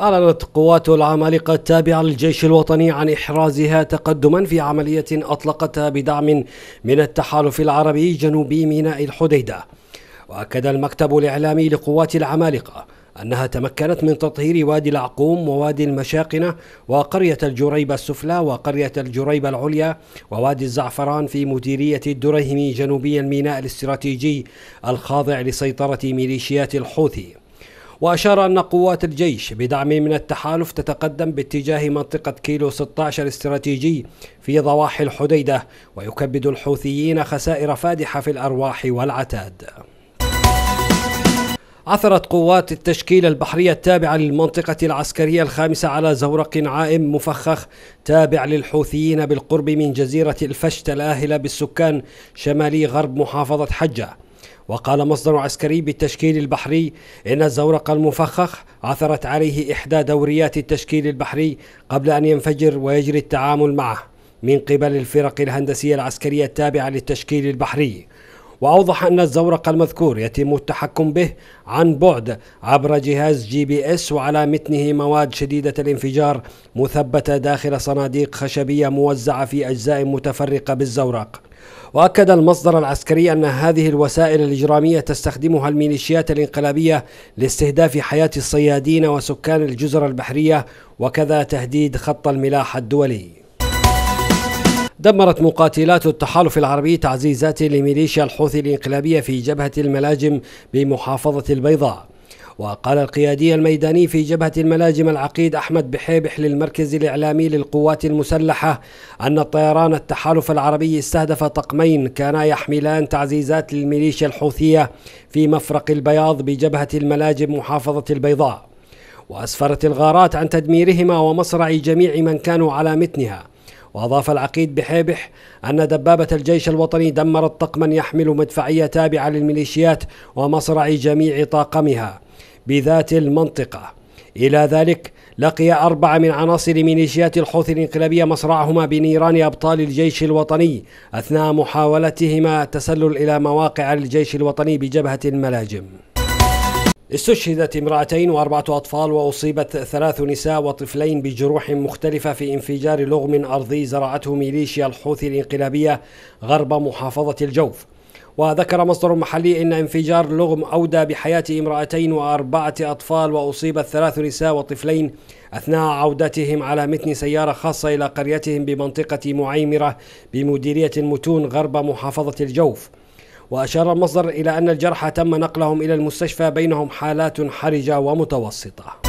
أعلنت قوات العمالقة التابعة للجيش الوطني عن إحرازها تقدما في عملية أطلقتها بدعم من التحالف العربي جنوبي ميناء الحديدة. وأكد المكتب الإعلامي لقوات العمالقة أنها تمكنت من تطهير وادي العقوم ووادي المشاقنة وقرية الجريبة السفلى وقرية الجريبة العليا ووادي الزعفران في مديرية الدريهم جنوبي الميناء الاستراتيجي الخاضع لسيطرة ميليشيات الحوثي. وأشار أن قوات الجيش بدعم من التحالف تتقدم باتجاه منطقة كيلو 16 استراتيجي في ضواحي الحديدة، ويكبد الحوثيين خسائر فادحة في الأرواح والعتاد. عثرت قوات التشكيل البحرية التابعة للمنطقة العسكرية الخامسة على زورق عائم مفخخ تابع للحوثيين بالقرب من جزيرة الفشت الآهلة بالسكان شمالي غرب محافظة حجة. وقال مصدر عسكري بالتشكيل البحري إن الزورق المفخخ عثرت عليه إحدى دوريات التشكيل البحري قبل أن ينفجر ويجري التعامل معه من قبل الفرق الهندسية العسكرية التابعة للتشكيل البحري. وأوضح أن الزورق المذكور يتم التحكم به عن بعد عبر جهاز GPS، وعلى متنه مواد شديدة الانفجار مثبتة داخل صناديق خشبية موزعة في أجزاء متفرقة بالزورق. وأكد المصدر العسكري أن هذه الوسائل الإجرامية تستخدمها الميليشيات الانقلابية لاستهداف حياة الصيادين وسكان الجزر البحرية، وكذا تهديد خط الملاحة الدولي. دمرت مقاتلات التحالف العربي تعزيزات لميليشيا الحوثي الانقلابية في جبهة الملاجم بمحافظة البيضاء. وقال القيادي الميداني في جبهة الملاجم العقيد أحمد بحيبح للمركز الإعلامي للقوات المسلحة أن الطيران التحالف العربي استهدف طقمين كانا يحملان تعزيزات للميليشيا الحوثية في مفرق البياض بجبهة الملاجم محافظة البيضاء، وأسفرت الغارات عن تدميرهما ومصرع جميع من كانوا على متنها. وأضاف العقيد بحيبح أن دبابة الجيش الوطني دمرت طقما يحمل مدفعية تابعة للميليشيات ومصرع جميع طاقمها بذات المنطقة. إلى ذلك لقي 4 من عناصر ميليشيات الحوثي الانقلابية مصرعهما بنيران أبطال الجيش الوطني أثناء محاولتهما التسلل إلى مواقع الجيش الوطني بجبهة الملاجم. استشهدت 2 و4 أطفال وأصيبت 3 نساء وطفلين بجروح مختلفة في انفجار لغم أرضي زرعته ميليشيا الحوثي الانقلابية غرب محافظة الجوف. وذكر مصدر محلي إن انفجار لغم أودى بحياة 2 و4 أطفال وأصيبت 3 نساء وطفلين أثناء عودتهم على متن سيارة خاصة إلى قريتهم بمنطقة معيمرة بمديرية المتون غرب محافظة الجوف. وأشار المصدر إلى أن الجرحى تم نقلهم إلى المستشفى، بينهم حالات حرجة ومتوسطة.